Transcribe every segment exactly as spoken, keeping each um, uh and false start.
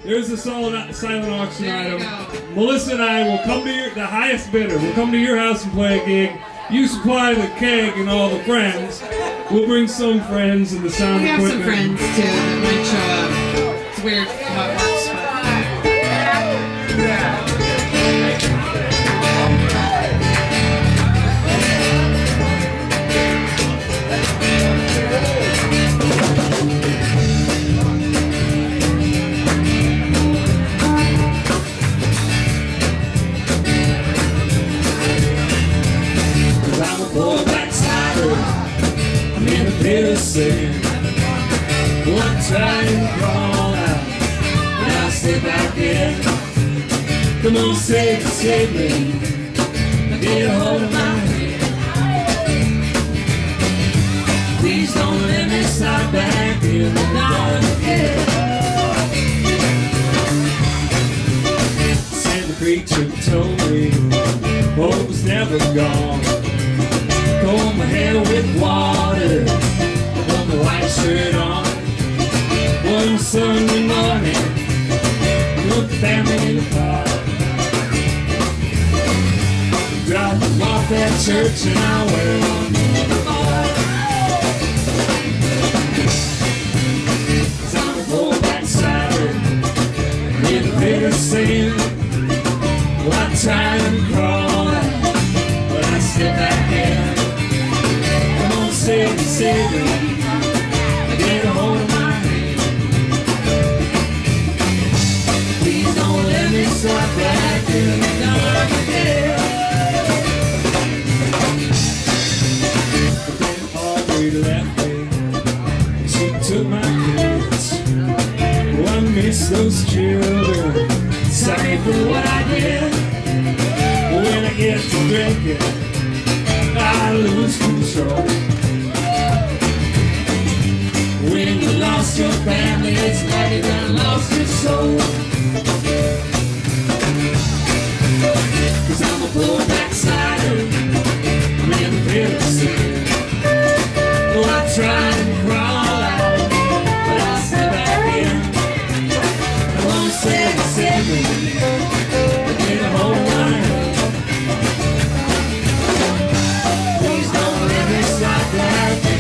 There's a solid silent auction item. Melissa and I will come to your, the highest bidder. We'll come to your house and play a gig. You supply the keg and all the friends. We'll bring some friends and the sound we equipment. We have some friends too that might show up. It's weird how it works, but. Sin. One time crawl out, and I'll stay back in. Come on, save me, save me. Get a hold of my hand. Please don't let me slide back in the dark again. Said the preacher told me hope was never gone. Comb my hair with water, white shirt on. One Sunday morning, put the family in the car. Drop them off at church and I'll wear on the bar. Cause I'm a poor backsider in the bitter sin. Well, I try and crawl out, but I slip back in. Come on, save me, save me. Get a hold of my hand. Please don't let me slide back in the dark again. But then Audrey left me. She took my kids. Oh, I miss those children. Sorry for what I did. When I get to drinking, I lose control. When you lost your family, it's like you done lost your soul. Cause I'm a poor backslider, I'm in the pit of sin. Oh, I try and crawl out, but I slip back in. I won't save me, save me, get a hold of my hand. Please don't let me slide back in.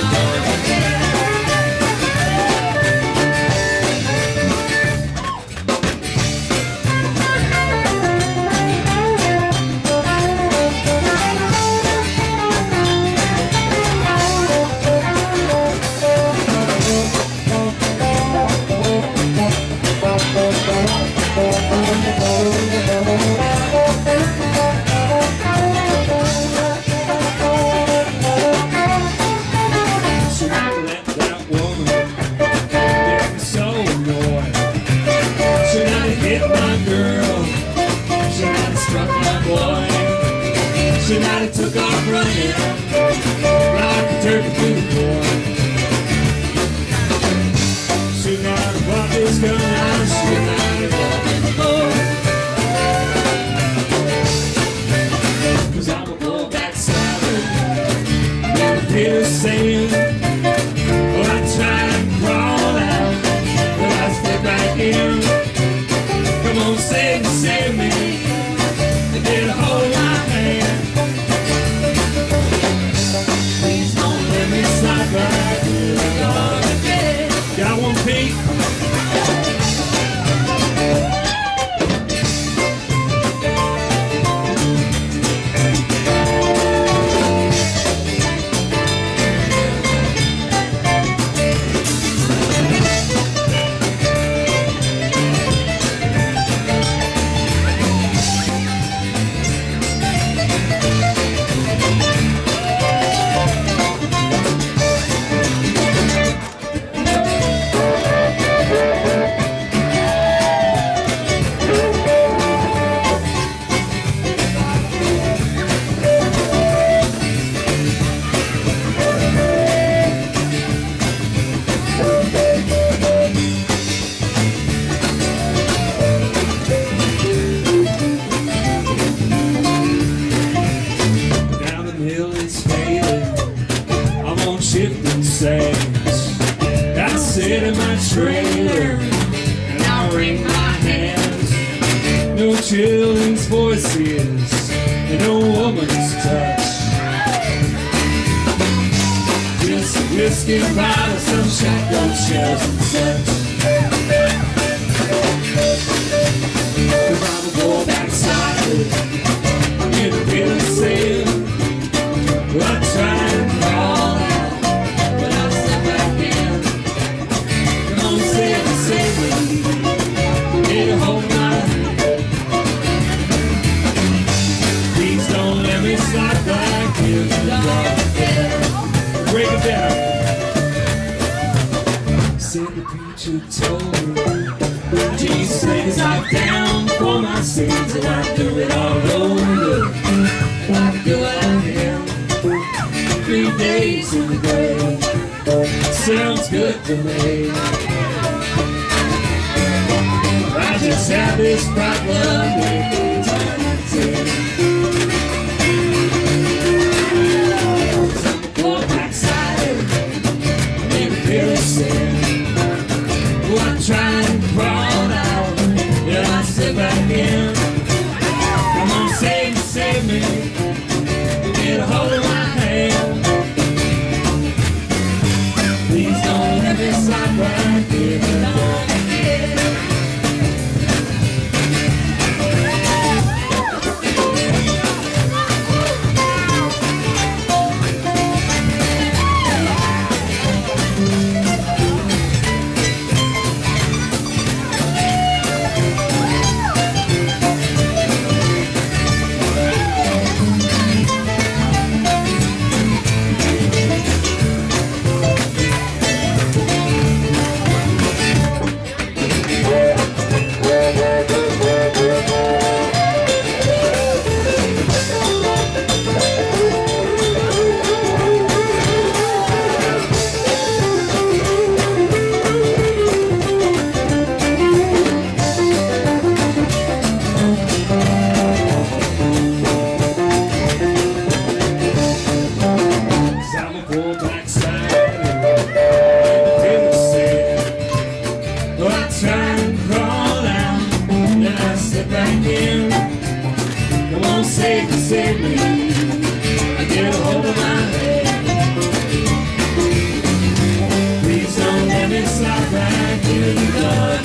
Should not have took off running like a turkey to the boy. Should not have bought this gun. I should not have bought it before. Cause I'm a poor backslider, never feel the same. Well, I try and crawl out, but I stay back in. Come on, save me, save me. Get a hold of my hand. Please don't let me slide back in the dark again. Got one peek. children's voices and a woman's touch. Just a whiskey bottle, some shotgun shells and such. Cause I'm a poor backslider in a bitter cell. I try and crawl out, but I slip back in. Come on, save me, save me. Need to hold my hand. Please don't let me slide back in the dark. Break it down. Said the preacher told me Jesus laid his life down for my sins, and I'd do it all over. I'd do it again. Three days in the grave sounds good to me. I just have this problem with eternity. I'm a poor backslider, I'm in a pit of sin. Oh, I try and crawl out, then I slip back in. Come on, save me, save me. Get a hold of my hand. Please don't let me slide right here. Come on, save me, save me. I get a hold of my hand. Please don't let me slide back in the dark.